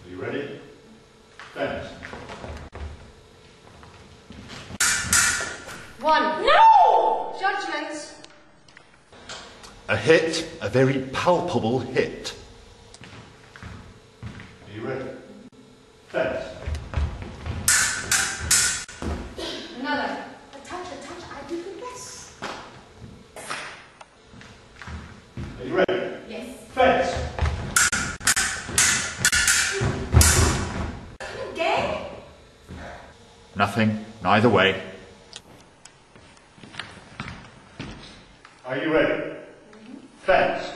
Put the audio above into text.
Are you ready? Fence. 1. No! Judgment. A hit, a very palpable hit. Are you ready? Fence. Another. A touch, I do the best. Are you ready? Yes. Fence. Again? Nothing, neither way. Are you ready? Fence.